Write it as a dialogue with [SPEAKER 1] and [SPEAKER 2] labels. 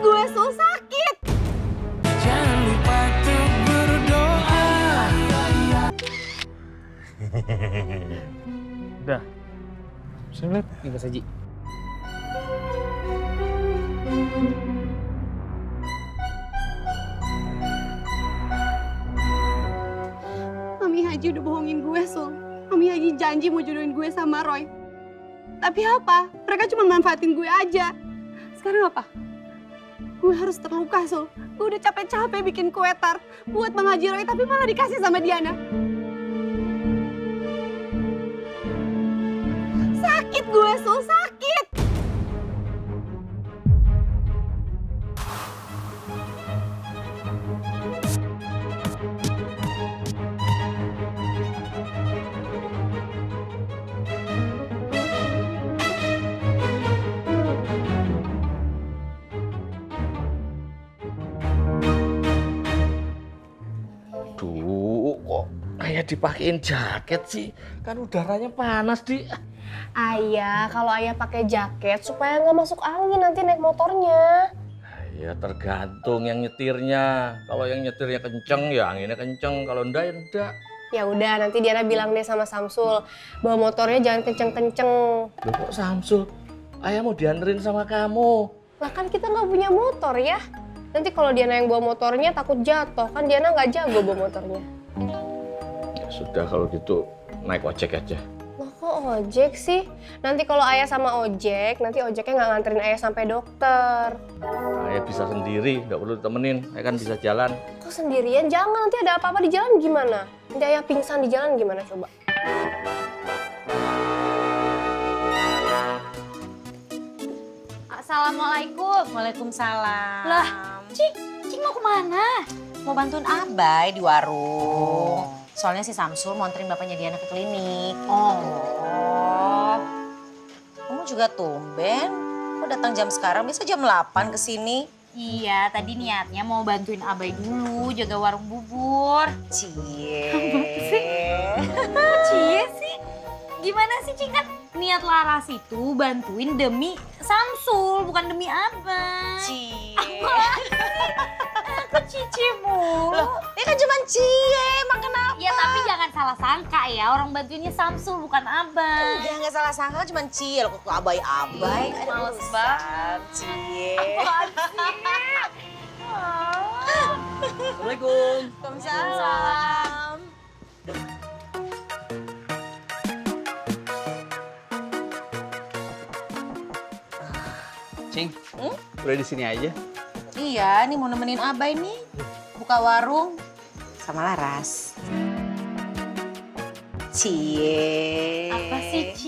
[SPEAKER 1] gue, Sul, sakit.
[SPEAKER 2] Jangan lupa untuk berdoa.
[SPEAKER 3] Udah. Saya lihat nih Mas Haji.
[SPEAKER 1] Mami Haji udah bohongin gue, Sul. Mami Haji janji mau jodohin gue sama Roy. Tapi apa? Mereka cuma manfaatin gue aja. Sekarang apa? Gue harus terluka, Sul. Gue udah capek-capek bikin kue tar buat Bang Haji Roy, tapi malah dikasih sama Diana. Sakit gue, Sul, sakit.
[SPEAKER 4] Duh, kok kayak dipakein jaket sih? Kan udaranya panas, Di.
[SPEAKER 5] Ayah, kalau ayah pakai jaket supaya nggak masuk angin nanti naik motornya.
[SPEAKER 4] Ya tergantung yang nyetirnya. Kalau yang nyetirnya kenceng, ya anginnya kenceng. Kalau enggak, ya enggak.
[SPEAKER 5] Ya udah, nanti Diana bilang deh sama Samsul, bawa motornya jangan kenceng-kenceng.
[SPEAKER 4] Loh kok Samsul? Ayah mau dianterin sama kamu.
[SPEAKER 5] Lah kan kita nggak punya motor ya. Nanti kalau Diana yang bawa motornya takut jatuh, kan Diana nggak jago bawa motornya.
[SPEAKER 4] Ya sudah kalau gitu naik ojek aja.
[SPEAKER 5] Loh kok ojek sih? Nanti kalau ayah sama ojek, nanti ojeknya nggak nganterin ayah sampai dokter.
[SPEAKER 4] Ayah bisa sendiri, nggak perlu ditemenin. Ayah kan bisa jalan.
[SPEAKER 5] Kok sendirian? Jangan, nanti ada apa-apa di jalan gimana? Nanti ayah pingsan di jalan gimana coba?
[SPEAKER 6] Assalamualaikum. Waalaikumsalam.
[SPEAKER 7] Lah, Cing mau kemana?
[SPEAKER 6] Mau bantuin Abai di warung. Soalnya si Samsul mau anterin bapaknya Diana ke klinik. Oh. Kamu juga tumben. Kok datang jam sekarang? Bisa jam 8 ke sini.
[SPEAKER 7] Iya, tadi niatnya mau bantuin Abai dulu jaga warung bubur.
[SPEAKER 6] Cie.
[SPEAKER 7] Kok cie sih? Gimana sih, Cing? Kan niat Laras itu bantuin demi Samsul, bukan demi Abai.
[SPEAKER 6] Cie.
[SPEAKER 7] Kok cici mulu?
[SPEAKER 6] Loh, ini kan cuma cie, emang kenapa?
[SPEAKER 7] Ya tapi jangan salah sangka ya, orang bantuinnya Samsul bukan Abai.
[SPEAKER 6] Udah nggak salah sangka, cuma cie. Loh, kok Abai.
[SPEAKER 7] Males banget.
[SPEAKER 6] Cie.
[SPEAKER 4] Assalamualaikum.
[SPEAKER 6] Waalaikumsalam.
[SPEAKER 3] Cing, udah di sini aja.
[SPEAKER 6] Iya, ini mau nemenin Abai nih. Buka warung sama Laras. Cie.
[SPEAKER 7] Apa sih,